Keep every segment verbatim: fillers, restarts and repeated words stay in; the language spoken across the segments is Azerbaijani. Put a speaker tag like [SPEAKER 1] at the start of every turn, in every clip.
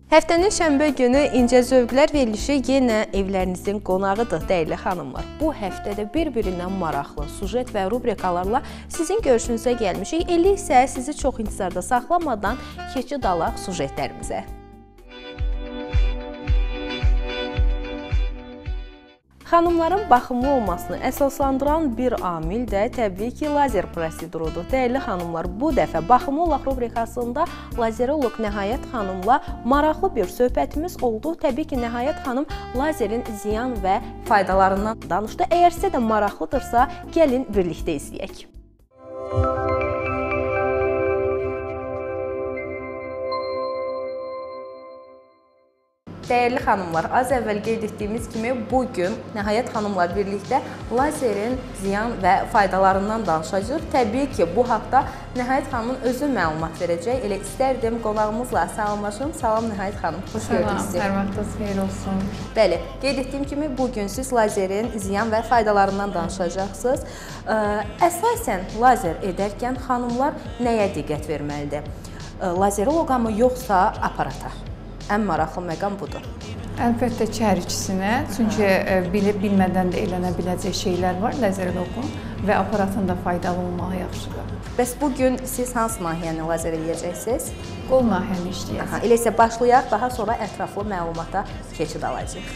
[SPEAKER 1] Həftənin şənbə günü İncə Zövqlər verilişi yenə evlərinizin qonağıdır, dəyərli xanımlar. Bu həftədə bir-birindən maraqlı sujet və rubrikalarla sizin görüşünüzə gəlmişik. Elə isə sizi çox intizarda saxlamadan keçid alaq sujetlərimizə. Xanımların baxımlı olmasını əsaslandıran bir amil də təbii ki, lazer prosedurudur. Dəyərli xanımlar, bu dəfə baxımlı olaq rubrikasında lazerolog Nəhayət xanımla maraqlı bir söhbətimiz oldu. Təbii ki, Nəhayət xanım lazerin ziyan və faydalarından danışdı. Əgər sizə də maraqlıdırsa, gəlin birlikdə izləyək. Dəyərli xanımlar, az əvvəl qeyd etdiyimiz kimi bugün Nəhayət xanımla birlikdə lazerin ziyan və faydalarından danışacağıq. Təbii ki, bu haqda Nəhayət xanımın özü məlumat verəcək. Elə istərdim qonağımızla salamlaşım. Salam Nəhayət xanım, xoş gördük sizi.
[SPEAKER 2] Salam, hər vaxtınız xeyir olsun.
[SPEAKER 1] Bəli, qeyd etdiyim kimi bugün siz lazerin ziyan və faydalarından danışacaqsınız. Əsasən lazer edərkən xanımlar nəyə diqqət verməlidir? Lazeroloqa mı, yoxsa aparata? Ən maraqlı məqam budur.
[SPEAKER 2] Əlbəttə ki, hər ikisinə. Çünki bilib bilmədən də elənə biləcək şeylər var lazeroloqun və aparatın da faydalı olmağı yaxşıdır.
[SPEAKER 1] Bəs bugün siz hansı nahiyəni lazer eləyəcəksiniz?
[SPEAKER 2] Qol nahiyəni işləyəcək.
[SPEAKER 1] Elə isə başlayaq, daha sonra ətraflı məlumata keçid alacağıq.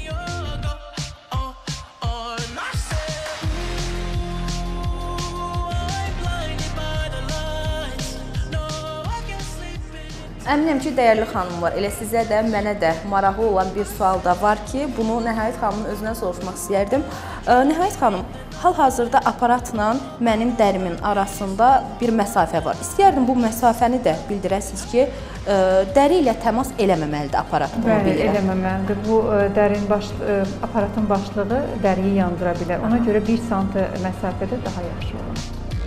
[SPEAKER 1] Əminəm ki, dəyərli xanımlar, elə sizə də, mənə də maraqlı olan bir sual da var ki, bunu Nəhayət xanımın özünə soruşmaq istəyərdim. Nəhayət xanım, hal-hazırda aparatla mənim dərimin arasında bir məsafə var. İstəyərdim bu məsafəni də bildirəsiniz ki, dəri ilə təmas eləməməlidir aparat.
[SPEAKER 2] Bəli, eləməməlidir. Bu dərin baş, aparatın başlığı dəriyi yandıra bilər. Ona görə bir santimetr məsafədə daha yaxşı olur.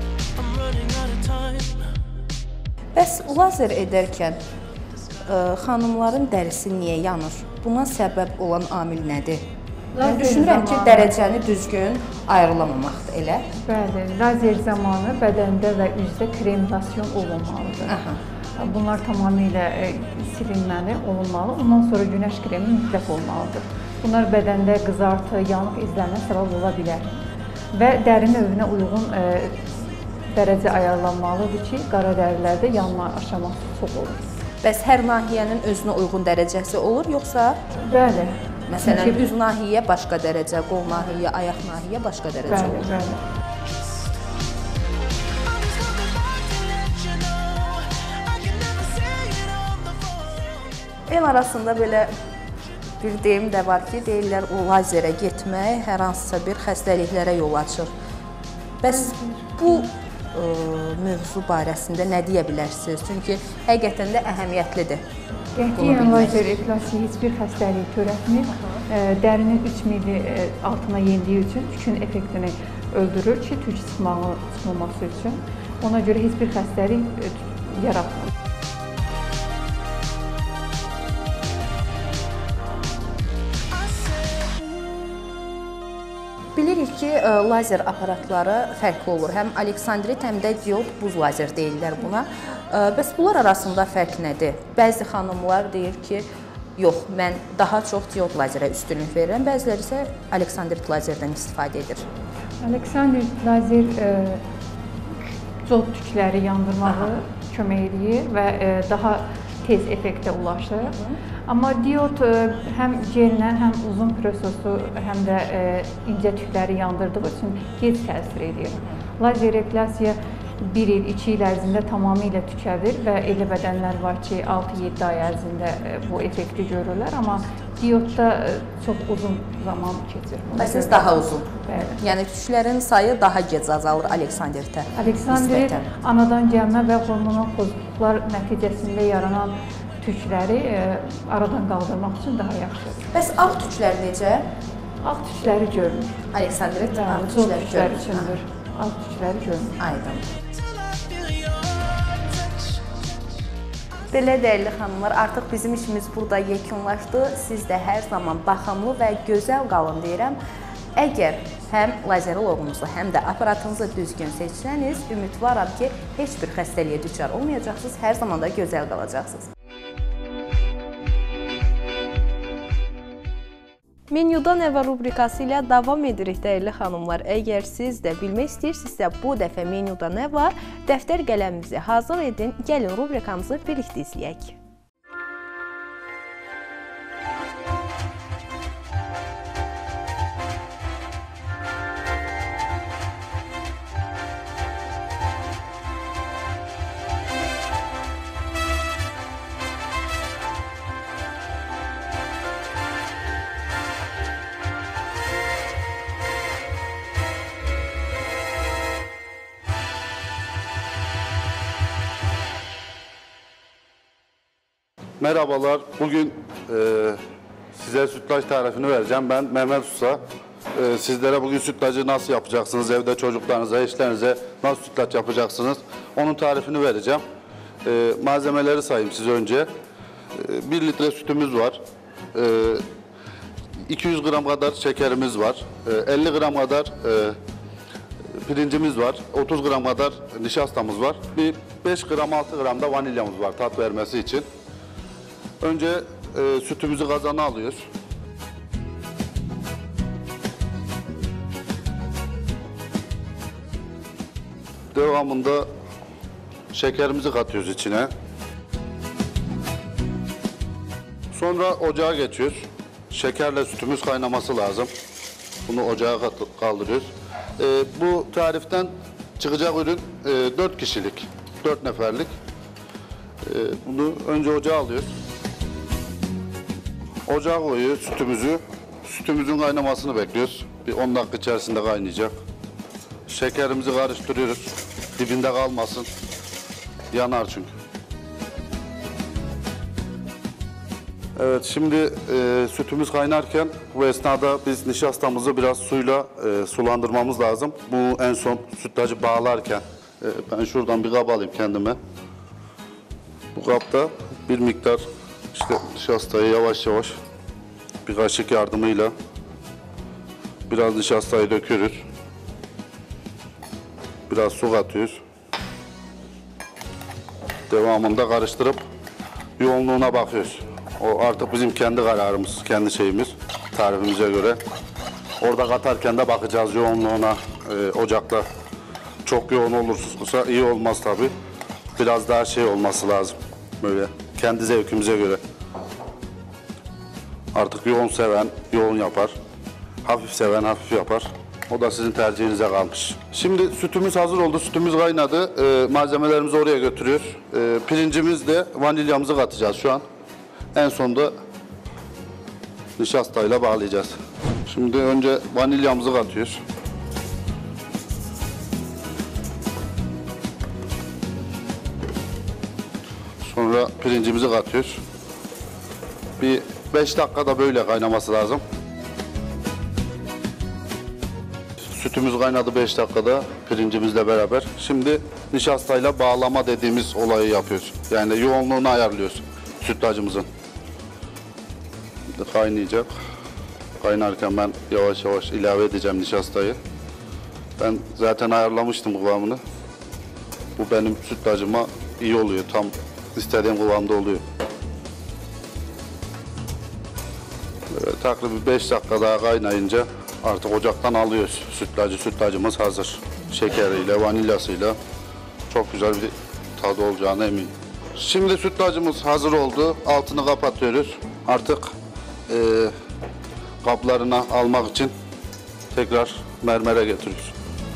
[SPEAKER 1] Bəs lazer edərkən xanımların dərisi niyə yanır? Buna səbəb olan amil nədir? Mən düşünürəm ki, dərəcəni düzgün ayrılamamaqdır, elə?
[SPEAKER 2] Bəli, lazer zamanı bədəndə və üzdə kremlasyon olunmalıdır.
[SPEAKER 1] Aha.
[SPEAKER 2] Bunlar tamamilə silinməli, olunmalı. Ondan sonra günəş kremi mütləq olmalıdır. Bunlar bədəndə qızartı, yanıq izlərinə səbəb ola bilər. Və dəri növünə uyğun dərəcə ayarlanmalıdır ki, qara dərilərdə yanma aşaması çox olur. Bəs
[SPEAKER 1] hər nahiyənin özünə uyğun dərəcəsi olur, yoxsa?
[SPEAKER 2] Bəli.
[SPEAKER 1] Məsələn, üz nahiyə başqa dərəcə, qol nahiyə, ayaq nahiyə başqa dərəcə olur.
[SPEAKER 2] Bəli, bəli.
[SPEAKER 1] El arasında belə bir deyim də var ki, deyirlər o lazerə getmək hər hansısa bir xəstəliklərə yol açır. Bəs bu mövzu barəsində nə deyə bilərsiniz? Çünki həqiqətən də əhəmiyyətlidir.
[SPEAKER 2] Qətiyyən lazer epilasiyası heç bir xəstəlik törətmir. Dərinin üç milli altına yendiyi üçün tükün effektini öldürür ki, tük çıxmaması üçün. Ona görə heç bir xəstəlik yaratmır.
[SPEAKER 1] Bilirik ki, lazer aparatları fərqli olur. Həm aleksandrit, həm də diod buz lazer deyirlər buna. Bəs bunlar arasında fərq nədir? Bəzi xanımlar deyir ki, yox, mən daha çox diod lazerə üstünlük verirəm, bəziləri isə aleksandrit lazerdən istifadə edir.
[SPEAKER 2] Aleksandrit lazer cod tükləri yandırmağı kömək edir və daha tez effektə ulaşır. Amma diod həm gellə, həm uzun prosesu, həm də incə tükləri yandırdığı üçün gec təsir edir. Lazer epilasiyası bir il, iki il ərzində tamamilə tükədir və elə bədənlər var ki, altı-yeddi ay ərzində bu effekti görürlər, amma diodda çox uzun zaman keçir.
[SPEAKER 1] Məsələn, daha uzun.
[SPEAKER 2] Bəli.
[SPEAKER 1] Yəni tüklərin sayı daha gec azalır aleksandritə.
[SPEAKER 2] Aleksandrit anadan gəlmə və hormonal pozuntular nəticəsində yaranan tükləri aradan qaldırmaq üçün daha yaxşıdır.
[SPEAKER 1] Bəs ağ tüklər necə?
[SPEAKER 2] Ağ tükləri görünür.
[SPEAKER 1] Aleksandrit ağ
[SPEAKER 2] tükləri görünür. Ağ tükləri görünür.
[SPEAKER 1] Aydın. Belə dəyərli xanımlar, artıq bizim işimiz burada yekunlaşdı. Siz də hər zaman baxımlı və gözəl qalın deyirəm. Əgər həm lazeroloğunuzu, həm də aparatınızı düzgün seçsəniz, ümidvaram ki, heç bir xəstəliyə düçar olmayacaqsınız, hər zaman da gözəl qalacaqsınız. Menyuda nə var rubrikası ilə davam edirik dəyərli xanımlar. Əgər siz də bilmək istəyirsinizsə bu dəfə menyuda nə var, dəftər qələmimizi hazır edin, gəlin rubrikamızı birlikdə izləyək.
[SPEAKER 3] Merhabalar, bugün e, size sütlaç tarifini vereceğim. Ben Mehmet Usta. E, sizlere bugün sütlacı nasıl yapacaksınız, evde çocuklarınıza, eşlerinize nasıl sütlaç yapacaksınız, onun tarifini vereceğim. E, malzemeleri sayayım size önce. E, bir litre sütümüz var. E, iki yüz gram kadar şekerimiz var. E, elli gram kadar e, pirincimiz var. otuz gram kadar nişastamız var. Bir beş gram altı gram da vanilyamız var tat vermesi için. Önce e, sütümüzü kazana alıyoruz. Devamında şekerimizi katıyoruz içine. Sonra ocağa geçiyoruz. Şekerle sütümüz kaynaması lazım. Bunu ocağa kaldırıyoruz. E, bu tariften çıkacak ürün e, dört kişilik, dört neferlik. E, bunu önce ocağa alıyoruz. Ocağa koyuyoruz sütümüzü. Sütümüzün kaynamasını bekliyoruz. Bir on dakika içerisinde kaynayacak. Şekerimizi karıştırıyoruz. Dibinde kalmasın. Yanar çünkü. Evet, şimdi e, sütümüz kaynarken bu esnada biz nişastamızı biraz suyla e, sulandırmamız lazım. Bu en son sütlacı bağlarken. E, ben şuradan bir kap alayım kendime. Bu kapta bir miktar İşte nişastayı yavaş yavaş bir kaşık yardımıyla biraz nişastayı döküyoruz. Biraz su katıyoruz. Devamında karıştırıp yoğunluğuna bakıyoruz. O artık bizim kendi kararımız, kendi şeyimiz, tarifimize göre. Orada katarken de bakacağız yoğunluğuna. Ee, ocakta çok yoğun olursa iyi olmaz tabii. Biraz daha şey olması lazım. Böyle kendi zevkimize göre. Artık yoğun seven yoğun yapar. Hafif seven hafif yapar. O da sizin tercihinize kalmış. Şimdi sütümüz hazır oldu. Sütümüz kaynadı. Ee, malzemelerimizi oraya götürüyoruz. Ee, pirincimiz de vanilyamızı katacağız şu an. En sonunda nişastayla bağlayacağız. Şimdi önce vanilyamızı katıyoruz. Sonra pirincimizi katıyoruz. Bir beş dakikada böyle kaynaması lazım. Sütümüz kaynadı beş dakikada pirincimizle beraber. Şimdi nişastayla bağlama dediğimiz olayı yapıyoruz. Yani yoğunluğunu ayarlıyoruz sütlacımızın. Şimdi kaynayacak. Kaynarken ben yavaş yavaş ilave edeceğim nişastayı. Ben zaten ayarlamıştım kıvamını. Bu benim sütlacıma iyi oluyor. Tam istediğim kıvamda oluyor. Böyle takribi beş dakika daha kaynayınca artık ocaktan alıyoruz sütlacı. Sütlacımız hazır. Şekeriyle, vanilyasıyla çok güzel bir tadı olacağına eminim. Şimdi sütlacımız hazır oldu. Altını kapatıyoruz. Artık e, kaplarına almak için tekrar mermere getiriyoruz.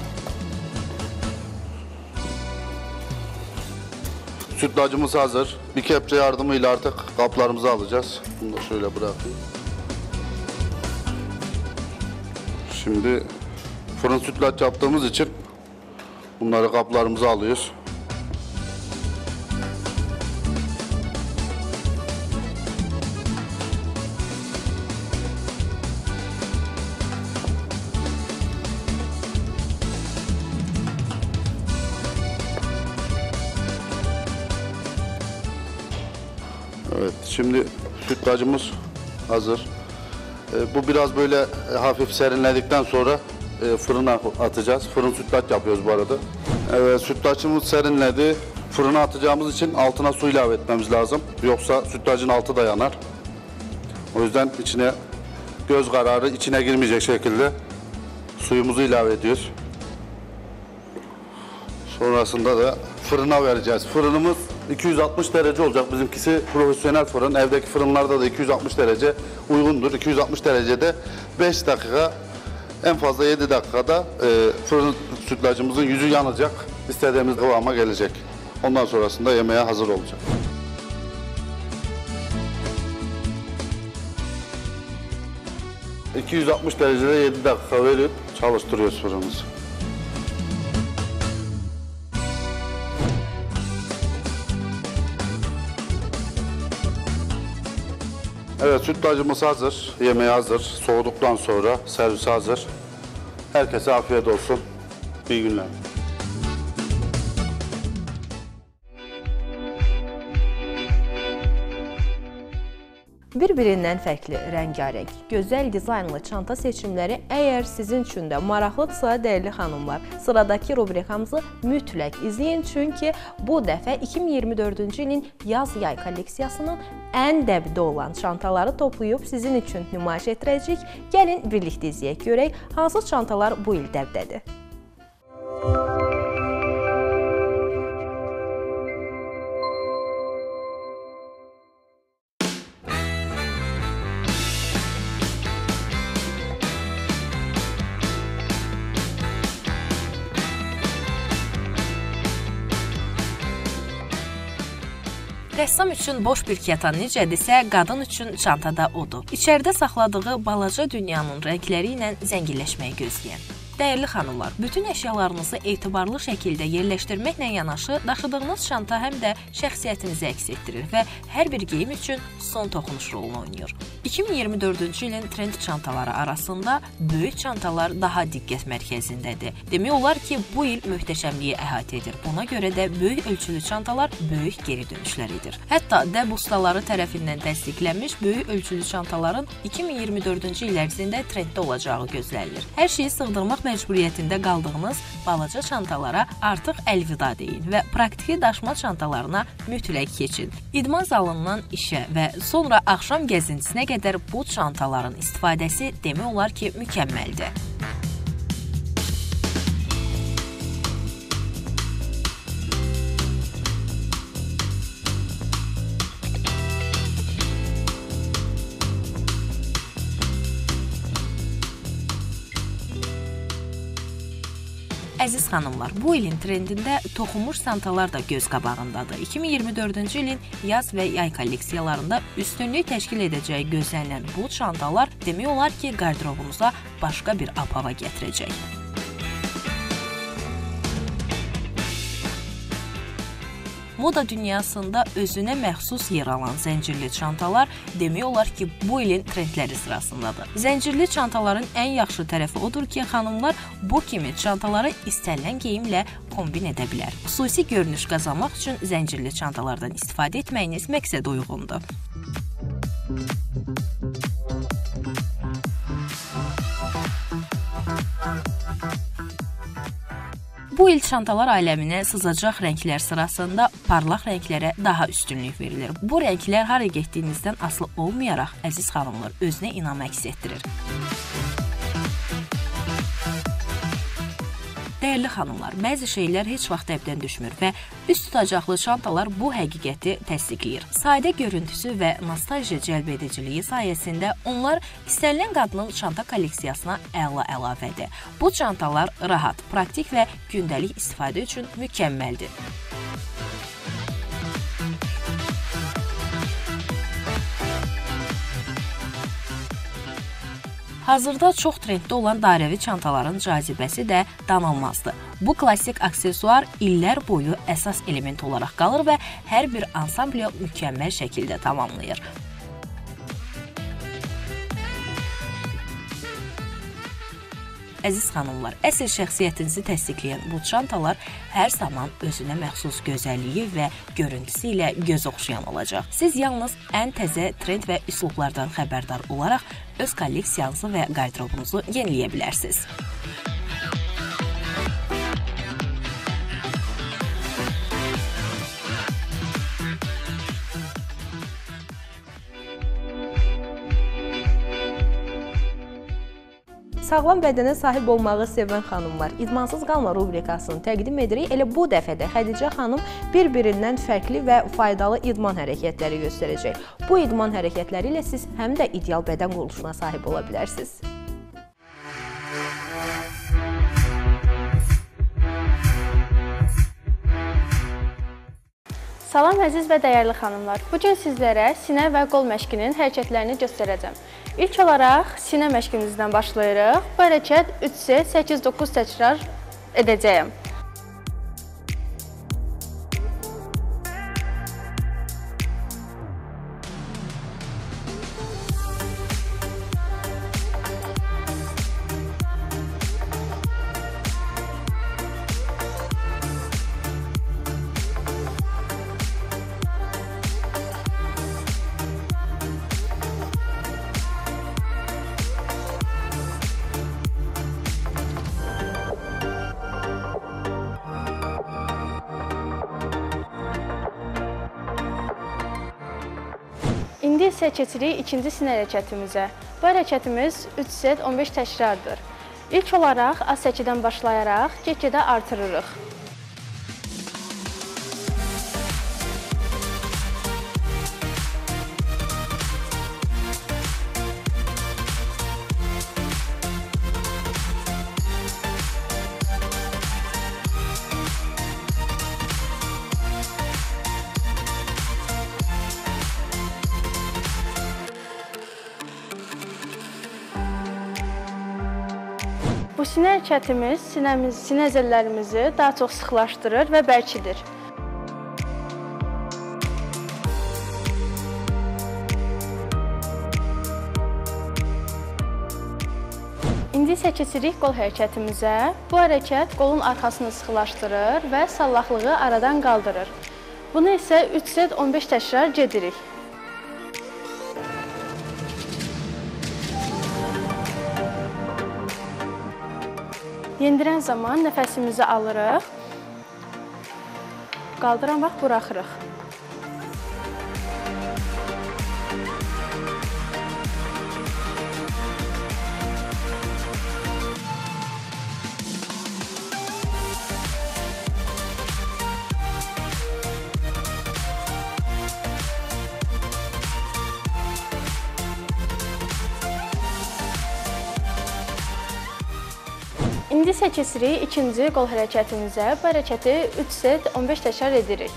[SPEAKER 3] Sütlacımız hazır. Bir kepçe yardımıyla artık kaplarımızı alacağız. Bunu da şöyle bırakayım. Şimdi fırın sütlaç yaptığımız için bunları kaplarımıza alıyoruz. Evet, şimdi sütlacımız hazır. E, bu biraz böyle e, hafif serinledikten sonra e, fırına atacağız. Fırın sütlaç yapıyoruz bu arada. Evet, sütlaçımız serinledi. Fırına atacağımız için altına su ilave etmemiz lazım. Yoksa sütlacın altı da yanar. O yüzden içine göz kararı içine girmeyecek şekilde suyumuzu ilave ediyoruz. Sonrasında da fırına vereceğiz. Fırınımız iki yüz altmış derece olacak. Bizimkisi profesyonel fırın. Evdeki fırınlarda da iki yüz altmış derece uygundur. iki yüz altmış derecede beş dakika, en fazla yedi dakikada e, fırın sütlacımızın yüzü yanacak. İstediğimiz kıvama gelecek. Ondan sonrasında yemeğe hazır olacak. iki yüz altmış derecede yedi dakika verip çalıştırıyoruz fırınımızı. Evet, sütlacımız hazır, yemeğe hazır. Soğuduktan sonra servise hazır. Herkese afiyet olsun. İyi günler.
[SPEAKER 1] Bir-birindən fərqli, rəngarəng, gözəl dizaynlı çanta seçimləri əgər sizin üçün də maraqlıdırsa, dəyərli xanımlar, sıradakı rubrikamızı mütləq izləyin, çünki bu dəfə iki min iyirmi dördüncü ilin yaz-yay kolleksiyasının ən dəbdə olan çantaları toplayıb sizin üçün nümayiş etdirəcəyik. Gəlin birlikdə izləyək, görək hansı çantalar bu il dəbdədir. Rəssam üçün boş bir keten necədirsə, qadın üçün çantada odur. İçəridə saxladığı balaca dünyanın rəngləri ilə zənginləşməyi gözləyən. Dəyərli xanımlar, bütün əşyalarınızı etibarlı şəkildə yerləşdirməklə yanaşı, daşıdığınız çanta həm də şəxsiyyətinizi əks etdirir və hər bir geyim üçün son toxunuş rolunu oynayır. iki min iyirmi dördüncü ilin trend çantaları arasında böyük çantalar daha diqqət mərkəzindədir. Demək olar ki, bu il möhtəşəmliyi əhatə edir. Buna görə də böyük ölçülü çantalar böyük geri dönüşlər edir. Hətta dəb ustaları tərəfindən təsdiqlənmiş böyük ölçülü çantaların iki min iyirmi dördüncü il ərzində trenddə olacağı gözlənilir. Hər şeyi sığdırmaq məcburiyyətində qaldığınız balaca çantalara artıq əlvida deyin və praktiki daşıma çantalarına mütləq keçin. İdman zalından işə və sonra axşam gəzintisinə qədər bu çantaların istifadəsi demək olar ki, mükəmməldir. Əziz xanımlar, bu ilin trendində toxunmuş çantalar da göz qabağındadır. iki min iyirmi dördüncü ilin yaz və yay kolleksiyalarında üstünlük təşkil edəcəyi gözlənilən bu çantalar demək olar ki, qardırobunuza başqa bir apava gətirəcək. Moda dünyasında özünə məxsus yer alan zəncirli çantalar demək olar ki, bu ilin trendləri sırasındadır. Zəncirli çantaların ən yaxşı tərəfi odur ki, xanımlar bu kimi çantaları istənilən geyimlə kombin edə bilər. Xüsusi görünüş qazanmaq üçün zəncirli çantalardan istifadə etməyiniz məqsəd uyğundur. Bu il çantalar aləminə sızacaq rənglər sırasında parlaq rənglərə daha üstünlük verilir. Bu rənglər hara getdiyinizdən asılı olmayaraq, əziz xanımlar, özünə inam əks etdirir. Dəyərli xanımlar, bəzi şeylər heç vaxt dəbdən düşmür və üst tutacaqlı çantalar bu həqiqəti təsdiqləyir. Sadə görüntüsü və nostaljiya cəlb ediciliyi sayəsində onlar istənilən qadının çanta kolleksiyasına əla əlavədir. Bu çantalar rahat, praktik və gündəlik istifadə üçün mükəmməldir. Hazırda çox trenddə olan dairəvi çantaların cazibəsi də danılmazdır. Bu klassik aksesuar illər boyu əsas element olaraq qalır və hər bir ansambli mükəmməl şəkildə tamamlayır. Əziz xanımlar, əsl şəxsiyyətinizi təsdiqləyən bu çantalar hər zaman özünə məxsus gözəlliyi və görüntüsü ilə göz oxşayan olacaq. Siz yalnız ən təzə trend və üslublardan xəbərdar olaraq öz kolleksiyanızı və qardırobunuzu yeniləyə bilərsiniz. Sağlam bədənə sahib olmağı sevən xanımlar, İdmansız qalma rubrikasını təqdim edirik. Elə bu dəfə də Xədicə xanım bir-birindən fərqli və faydalı idman hərəkətləri göstərəcək. Bu idman hərəkətləri ilə siz həm də ideal bədən quruluşuna sahib ola bilərsiniz.
[SPEAKER 4] Salam əziz və dəyərli xanımlar. Bugün sizlərə sinə və qol məşqinin hərəkətlərini göstərəcəm. İlk olaraq sinə məşqimizdən başlayırıq. Bu hərəkət üç set səkkiz doqquz təkrar edəcəyəm. İndi isə keçirik ikinci sinə hərəkətimizə. Bu hərəkətimiz üç set on beş təkrardır. İlk olaraq az səkidən başlayaraq get-gedə artırırıq. Bu sinə hərəkətimiz sinəmiz, sinə əzələlərimizi daha çox sıxlaşdırır və bərkidir. İndi isə keçirik qol hərəkətimizə. Bu hərəkət qolun arxasını sıxlaşdırır və sallaqlığı aradan qaldırır. Bunu isə üç set on beş təkrar gedirik. Yendirən zaman nəfəsimizi alırıq, qaldıran vaxt buraxırıq. İndi isə keçirik ikinci qol hərəkətimizə. Bu hərəkəti üç set on beş təkrar edirik.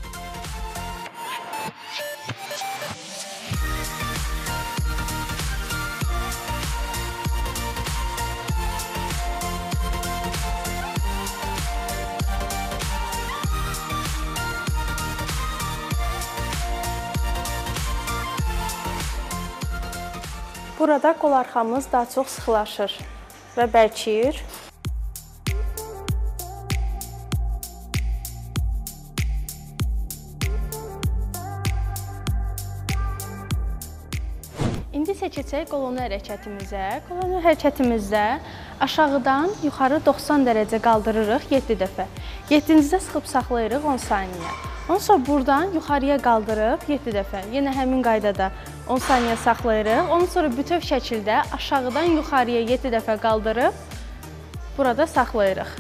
[SPEAKER 4] Burada qol arxamız daha çox sıxlaşır və bərkiyir. İndi isə keçək qolonu hərəkətimizə. Qolonu hərəkətimizdə aşağıdan yuxarı doxsan dərəcə qaldırırıq yeddi dəfə. yeddinizdə sıxıb saxlayırıq on saniyə. Ondan sonra buradan yuxarıya qaldırıb yeddi dəfə. Yenə həmin qaydada on saniyə saxlayırıq. Ondan sonra bütöv şəkildə aşağıdan yuxarıya yeddi dəfə qaldırıb burada saxlayırıq.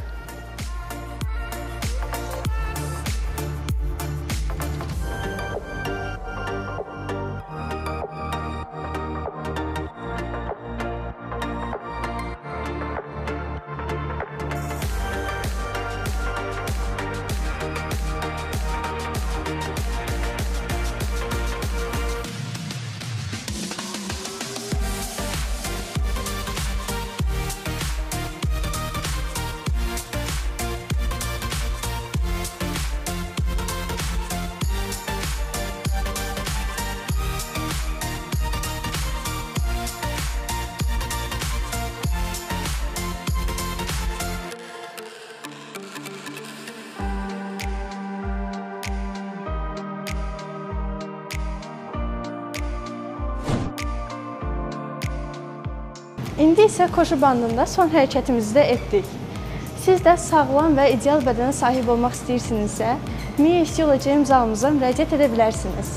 [SPEAKER 4] İndi isə koşu bandında son hərəkətimizi də etdik. Siz də sağlam və ideal bədənə sahib olmaq istəyirsinizsə, Mia Steel Gym zalımıza müraciət edə bilərsiniz.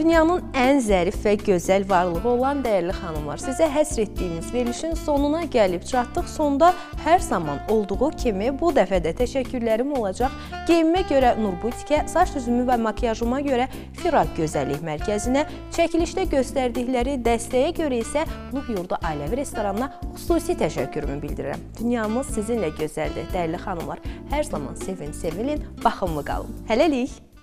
[SPEAKER 1] Dünyanın ən zərif və gözəl varlığı olan dəyərli xanımlar, sizə həsr etdiyimiz verilişin sonuna gəlib çatdıq. Sonda hər zaman olduğu kimi bu dəfə də təşəkkürlərim olacaq. Geyimimə görə Nur Butikə, saç düzümü və makiyajıma görə Firaq Gözəllik Mərkəzinə, çəkilişdə göstərdikləri dəstəyə görə isə Nuh Yurdu Ailəvi Restoranına xüsusi təşəkkürümü bildirirəm. Dünyamız sizinlə gözəldir, dəyərli xanımlar. Hər zaman sevin, sevilin, baxımlı qalın. Hələlik!